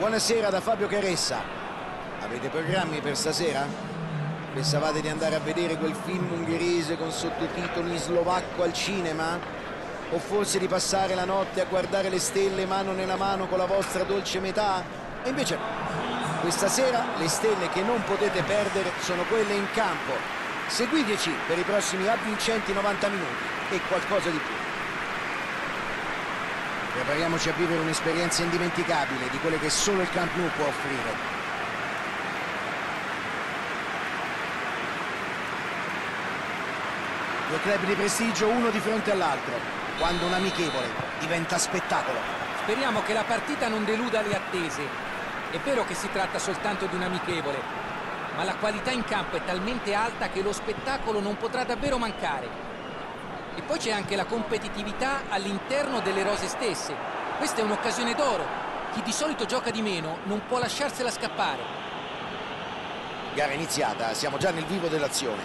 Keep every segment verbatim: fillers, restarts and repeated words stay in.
Buonasera da Fabio Caressa. Avete programmi per stasera? Pensavate di andare a vedere quel film ungherese con sottotitoli in slovacco al cinema? O forse di passare la notte a guardare le stelle mano nella mano con la vostra dolce metà? E invece no. Questa sera le stelle che non potete perdere sono quelle in campo. Seguiteci per i prossimi avvincenti novanta minuti e qualcosa di più. Prepariamoci a vivere un'esperienza indimenticabile di quelle che solo il Camp Nou può offrire. Due club di prestigio uno di fronte all'altro, quando un amichevole diventa spettacolo. Speriamo che la partita non deluda le attese. È vero che si tratta soltanto di un amichevole, ma la qualità in campo è talmente alta che lo spettacolo non potrà davvero mancare. E poi c'è anche la competitività all'interno delle rose stesse. Questa è un'occasione d'oro. Chi di solito gioca di meno non può lasciarsela scappare. Gara iniziata, siamo già nel vivo dell'azione.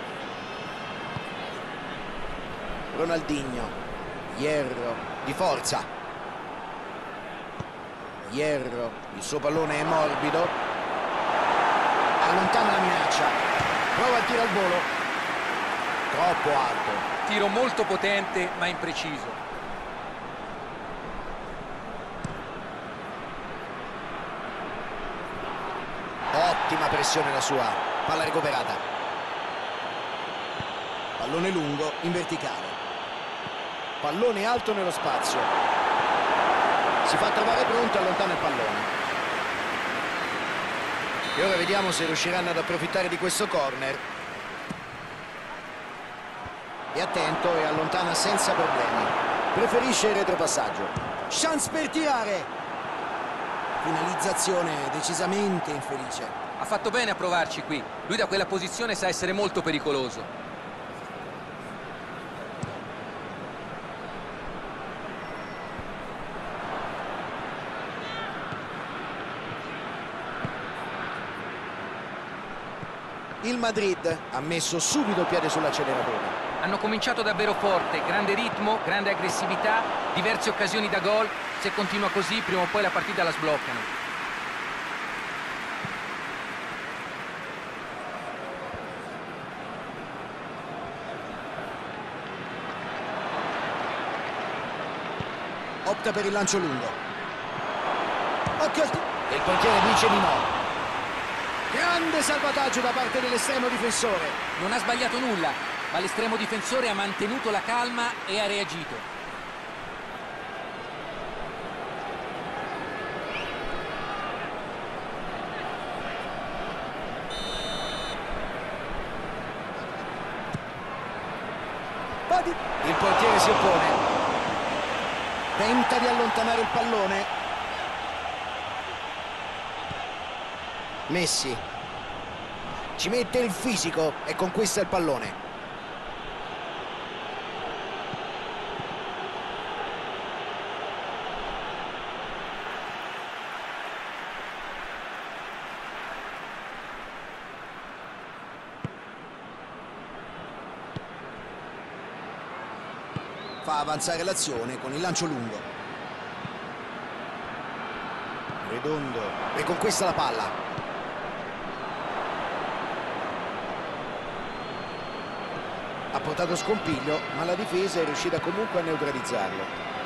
Ronaldinho, Hierro, di forza. Hierro, il suo pallone è morbido. Allontana la minaccia. Prova il tiro al volo. Troppo alto. Tiro molto potente ma impreciso. Ottima pressione la sua. Palla recuperata. Pallone lungo in verticale. Pallone alto nello spazio. Si fa trovare pronto, allontana il pallone. E ora vediamo se riusciranno ad approfittare di questo corner. È attento e allontana senza problemi. Preferisce il retropassaggio. Chance per tirare. Finalizzazione decisamente infelice. Ha fatto bene a provarci qui. Lui da quella posizione sa essere molto pericoloso. Il Madrid ha messo subito il piede sull'acceleratore. Hanno cominciato davvero forte, grande ritmo, grande aggressività, diverse occasioni da gol. Se continua così, prima o poi la partita la sbloccano. Opta per il lancio lungo. Occhio al tiro. E il portiere dice di no. Grande salvataggio da parte dell'estremo difensore. Non ha sbagliato nulla, ma l'estremo difensore ha mantenuto la calma e ha reagito. Il portiere si oppone. Tenta di allontanare il pallone. Messi ci mette il fisico e conquista il pallone. Fa avanzare l'azione con il lancio lungo. Redondo riconquista la palla. Ha portato scompiglio, ma la difesa è riuscita comunque a neutralizzarlo.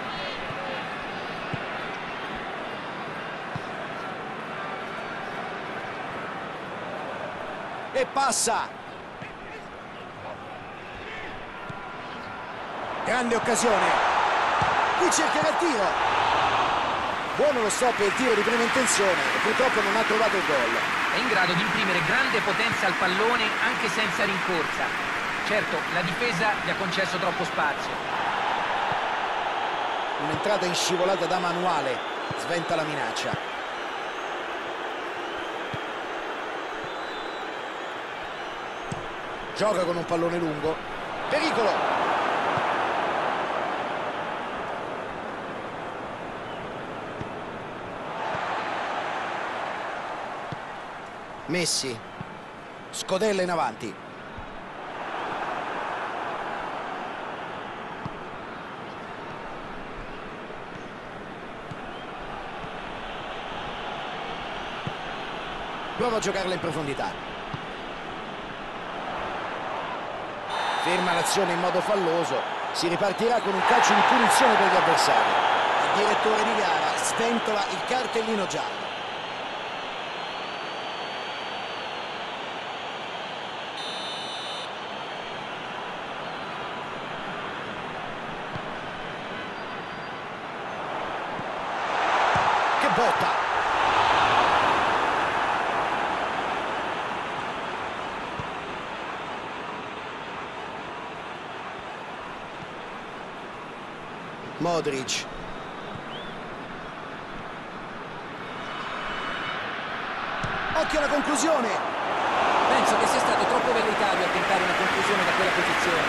E passa! Grande occasione! Qui cercherà il tiro! Buono lo stop e il tiro di prima intenzione, e purtroppo non ha trovato il gol. È in grado di imprimere grande potenza al pallone anche senza rincorsa. Certo, la difesa gli ha concesso troppo spazio. Un'entrata in scivolata da manuale sventa la minaccia. Gioca con un pallone lungo. Pericolo! Messi scodella in avanti. Prova a giocarla in profondità. Ferma l'azione in modo falloso. Si ripartirà con un calcio di punizione per gli avversari. Il direttore di gara sventola il cartellino giallo. Che botta! Modric. Occhio alla conclusione. Penso che sia stato troppo velleitario a tentare una conclusione da quella posizione.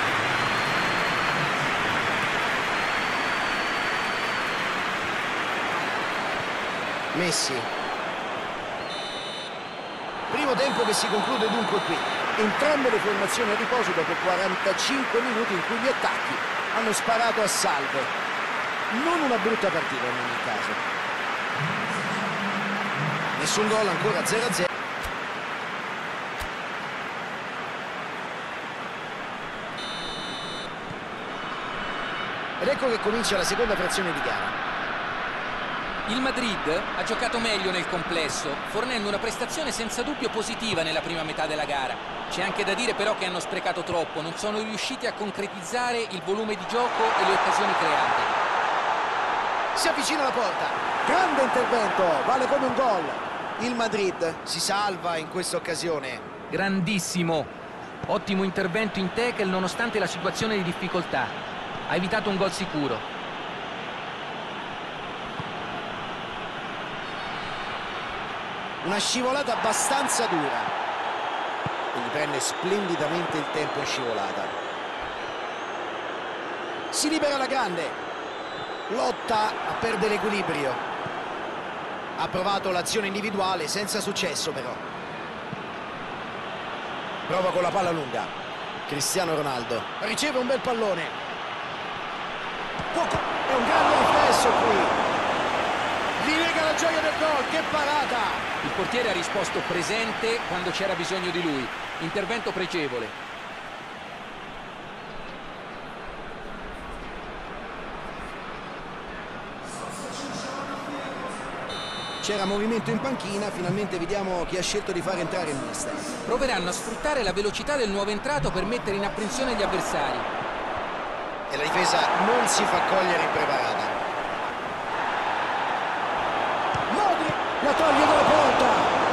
Messi. Primo tempo che si conclude dunque qui. Entrambe le formazioni a riposo dopo quarantacinque minuti in cui gli attacchi hanno sparato a salve. Non una brutta partita in ogni caso. Nessun gol, ancora zero a zero. Ed ecco che comincia la seconda frazione di gara. Il Madrid ha giocato meglio nel complesso, fornendo una prestazione senza dubbio positiva nella prima metà della gara. C'è anche da dire però che hanno sprecato troppo, non sono riusciti a concretizzare il volume di gioco e le occasioni create. Si avvicina alla porta, grande intervento, vale come un gol. Il Madrid si salva in questa occasione. Grandissimo, ottimo intervento in tackle nonostante la situazione di difficoltà. Ha evitato un gol sicuro. Una scivolata abbastanza dura. Quindi prende splendidamente il tempo in scivolata. Si libera alla grande. Lotta a perdere l'equilibrio. Ha provato l'azione individuale senza successo però. Prova con la palla lunga. Cristiano Ronaldo riceve un bel pallone. Poco. È un grande riflesso qui. Gli lega la gioia del gol. Che parata! Il portiere ha risposto presente quando c'era bisogno di lui. Intervento pregevole. C'era movimento in panchina, finalmente vediamo chi ha scelto di far entrare il mister. Proveranno a sfruttare la velocità del nuovo entrato per mettere in apprensione gli avversari. E la difesa non si fa cogliere impreparata. Modric la toglie dalla porta.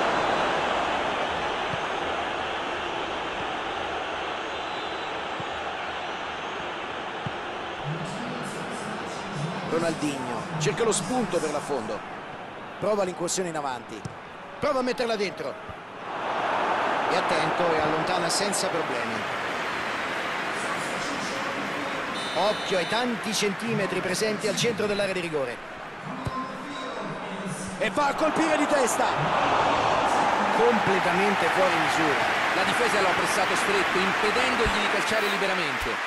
Ronaldinho cerca lo spunto per l'affondo. Prova l'incursione in avanti. Prova a metterla dentro. È attento e allontana senza problemi. Occhio ai tanti centimetri presenti al centro dell'area di rigore. E va a colpire di testa. Completamente fuori misura. La difesa lo ha pressato stretto, impedendogli di calciare liberamente.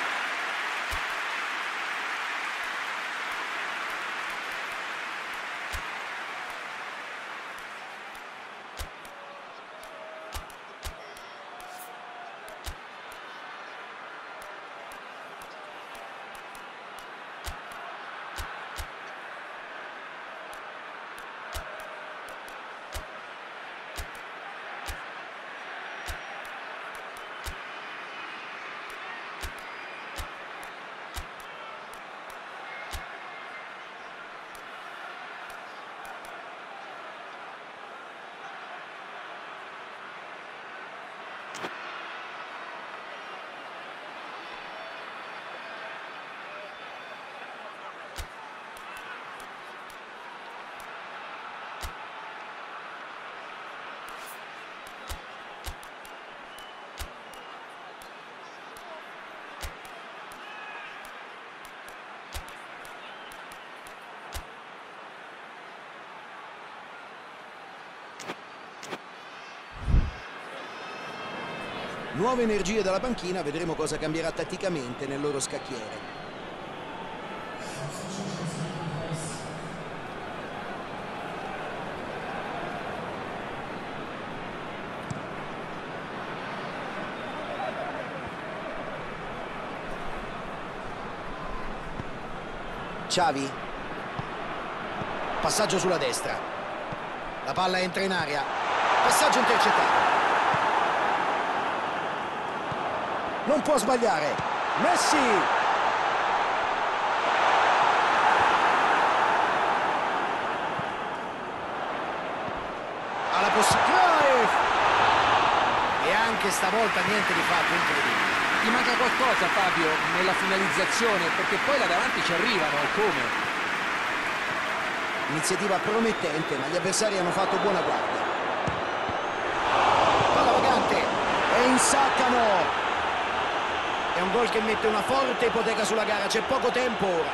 Nuove energie dalla panchina, vedremo cosa cambierà tatticamente nel loro scacchiere. Xavi. Passaggio sulla destra. La palla entra in aria. Passaggio intercettato. Non può sbagliare. Messi. Ha la possibilità. E anche stavolta niente di fatto, incredibile. Ti manca qualcosa, Fabio, nella finalizzazione, perché poi là davanti ci arrivano, e come? Iniziativa promettente, ma gli avversari hanno fatto buona guardia. Palla vagante e insaccano. È un gol che mette una forte ipoteca sulla gara, c'è poco tempo ora.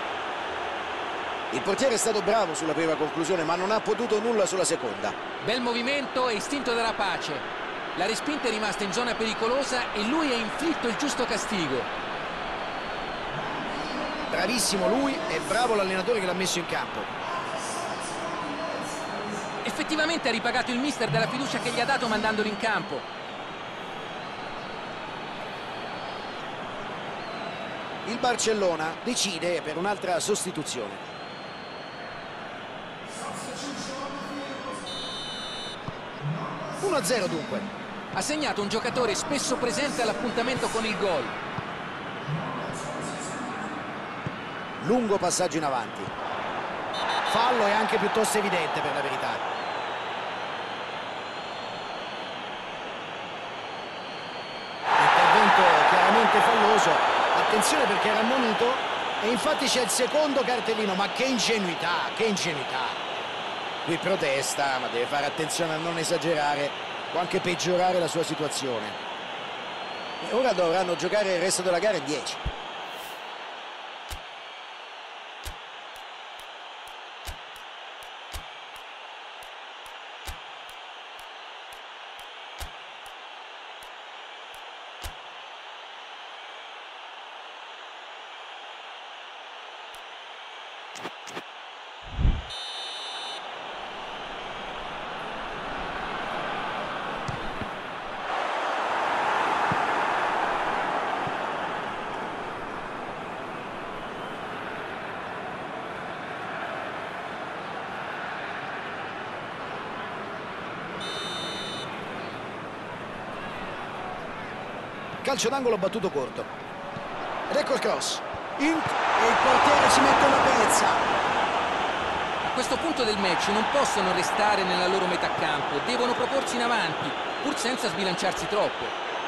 Il portiere è stato bravo sulla prima conclusione, ma non ha potuto nulla sulla seconda. Bel movimento e istinto della pace. La respinta è rimasta in zona pericolosa e lui ha inflitto il giusto castigo. Bravissimo lui e bravo l'allenatore che l'ha messo in campo. Effettivamente ha ripagato il mister della fiducia che gli ha dato mandandolo in campo. Il Barcellona decide per un'altra sostituzione. uno a zero dunque. Ha segnato un giocatore spesso presente all'appuntamento con il gol. Lungo passaggio in avanti. Fallo è anche piuttosto evidente, per la verità. Intervento chiaramente falloso. Attenzione perché era ammonito. E infatti c'è il secondo cartellino. Ma che ingenuità, che ingenuità. Qui protesta, ma deve fare attenzione a non esagerare o anche peggiorare la sua situazione. E ora dovranno giocare il resto della gara in dieci. Calcio d'angolo battuto corto. Ed ecco il cross. In... E il portiere ci mette una pezza. A questo punto del match non possono restare nella loro metà campo, devono proporsi in avanti, pur senza sbilanciarsi troppo.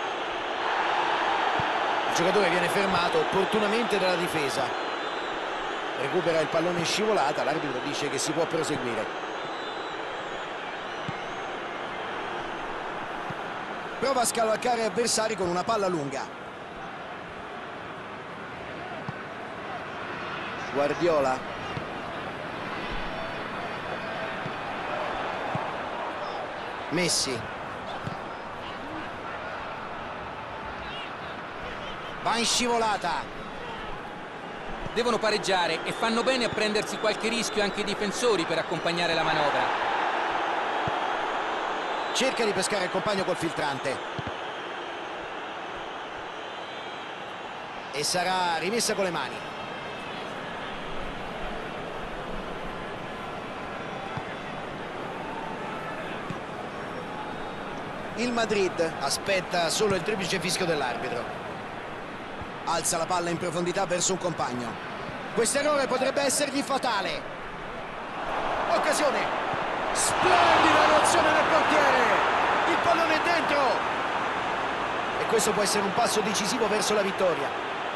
Il giocatore viene fermato opportunamente dalla difesa. Recupera il pallone in scivolata, l'arbitro dice che si può proseguire. Prova a scavalcare avversari con una palla lunga. Guardiola. Messi. Va in scivolata. Devono pareggiare e fanno bene a prendersi qualche rischio anche i difensori per accompagnare la manovra. Cerca di pescare il compagno col filtrante. E sarà rimessa con le mani. Il Madrid aspetta solo il triplice fischio dell'arbitro. Alza la palla in profondità verso un compagno. Questo errore potrebbe essergli fatale. Occasione. Splendida reazione del portiere. Il pallone è dentro. E questo può essere un passo decisivo verso la vittoria.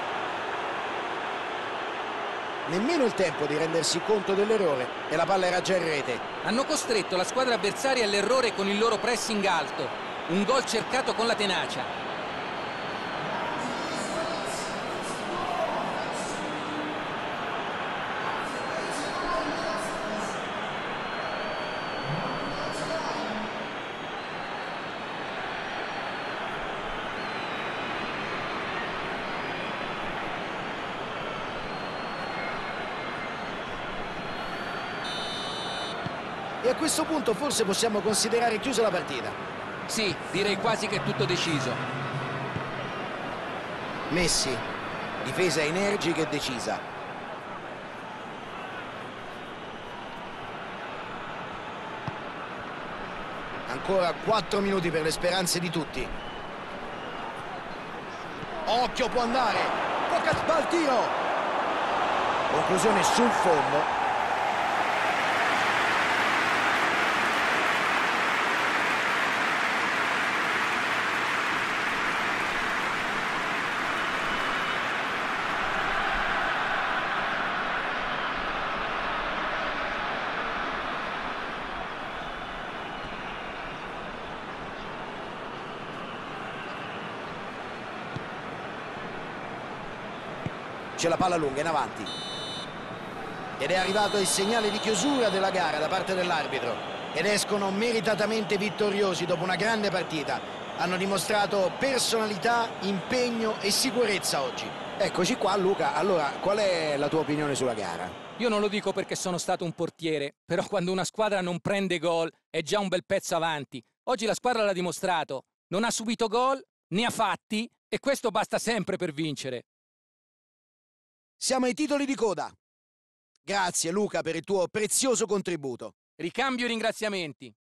Nemmeno il tempo di rendersi conto dell'errore e la palla era già in rete. Hanno costretto la squadra avversaria all'errore con il loro pressing alto. Un gol cercato con la tenacia. E a questo punto forse possiamo considerare chiusa la partita. Sì, direi quasi che è tutto deciso. Messi, difesa energica e decisa. ancora quattro minuti per le speranze di tutti. Occhio, può andare. Poca il tiro. Conclusione sul fondo. C'è la palla lunga in avanti ed è arrivato il segnale di chiusura della gara da parte dell'arbitro ed escono meritatamente vittoriosi dopo una grande partita. Hanno dimostrato personalità, impegno e sicurezza oggi. Eccoci qua, Luca. Allora, qual è la tua opinione sulla gara? Io non lo dico perché sono stato un portiere, però quando una squadra non prende gol è già un bel pezzo avanti. Oggi la squadra l'ha dimostrato, non ha subito gol, ne ha fatti e questo basta sempre per vincere. Siamo ai titoli di coda. Grazie Luca per il tuo prezioso contributo. Ricambio i ringraziamenti.